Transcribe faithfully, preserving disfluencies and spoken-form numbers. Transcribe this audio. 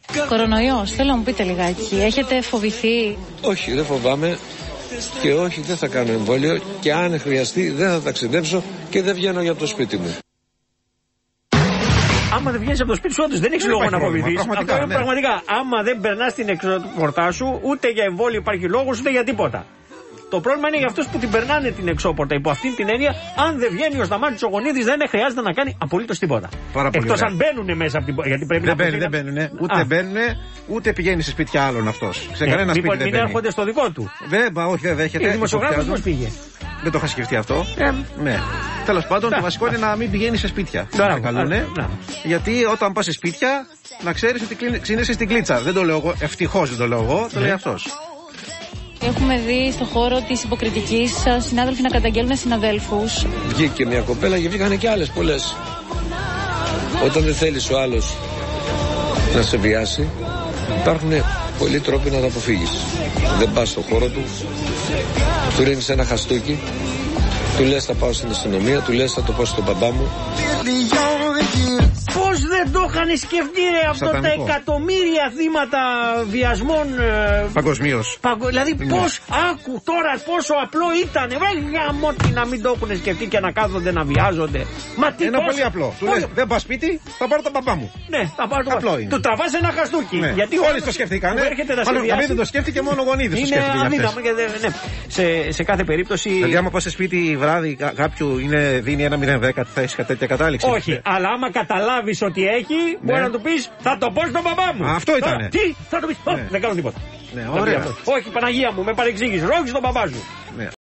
Κορονοϊός, θέλω να μου πείτε λιγάκι. Έχετε φοβηθεί? Όχι, δεν φοβάμαι και όχι, δεν θα κάνω εμβόλιο και αν χρειαστεί δεν θα ταξιδέψω και δεν βγαίνω για το σπίτι μου. Άμα δεν βγαίνεις από το σπίτι σου, όντως δεν έχεις λόγο να φοβηθείς. Πραγματικά, Αυτό είναι ναι. πραγματικά. Άμα δεν περνάς την εξωπορτά σου, ούτε για εμβόλιο υπάρχει λόγος, ούτε για τίποτα. Το πρόβλημα είναι για αυτούς που την περνάνε την εξώπορτα. Υπό αυτήν την έννοια, αν δεν βγαίνει ο Σταμάτης ο Γονίδης, δεν χρειάζεται να κάνει απολύτως τίποτα. Εκτός αν μπαίνουν μέσα από την πόρτα. Γιατί πρέπει δεν να μπαίνουν, δεν μπαίνουν. Ούτε μπαίνουν, ούτε πηγαίνει σε σπίτια άλλων αυτός. Σε κανένα σπίτι δεν μην μπαίνει. έρχονται στο δικό του. Δεν, όχι, δεν δέχεται. Ο δημοσιογράφος πώς πήγε? Δεν το είχα σκεφτεί αυτό. Ε, ναι. Τέλος πάντων, το βασικό είναι να μην πηγαίνει σε σπίτια. Μπράβο, καλούνε. μπράβο. Γιατί όταν πας σε σπίτια, να ξέρεις ότι ξύνεσαι στην κλίτσα. Δεν το λέω εγώ, ευτυχώς δεν το λέω εγώ, το λέει αυτός. Έχουμε δει στο χώρο της υποκριτικής συνάδελφοι να καταγγέλνουν συναδέλφους. Βγήκε μια κοπέλα και βγήκαν και άλλες πολλές. Όταν δεν θέλεις ο άλλος να σε βιάσει, υπάρχουν πολλοί τρόποι να τα αποφύγεις. Δεν πας στο χώρο του, του ρίχνεις ένα χαστούκι, του λες θα πάω στην αστυνομία, του λες θα το πω στον μπαμπά μου. Πώς δεν το είχαν σκεφτεί ρε, αυτό τα εκατομμύρια θύματα βιασμών παγκοσμίως. Παγκο... Δηλαδή ναι. Πώς, άκου τώρα πόσο απλό ήταν. Βέβαια μότι να μην το έχουν σκεφτεί και να κάθονται να βιάζονται. Μα τι είναι πώς... πολύ απλό. Του λες δεν πας σπίτι, θα πάρω τον μπαμπά μου. Ναι, θα πάρω τον απλό είναι. Του τραβάς ένα χαστούκι. Ναι. Γιατί όλοι το σκέφτηκαν. Αν δεν το σκέφτηκε μόνο ο Γονίδης. Είναι αδύναμο. Ναι. σε, σε κάθε περίπτωση. Δηλαδή άμα πας σε σπίτι βράδυ κάποιου είναι, δίνει ένα μηδέν δέκα, θα έχεις τέτοια κατάληξη. Όχι, αλλά άμα καταλάβεις ότι έχει, ναι. Μπορεί να του πεις θα το πω στον μπαμπά μου. Α, αυτό ήταν. Τι, θα του πεις, ναι. Δεν κάνω τίποτα. Ναι, ωραία. Όχι, Παναγία μου, με παρεξήγησε. Όχι στον μπαμπά σου. Ναι.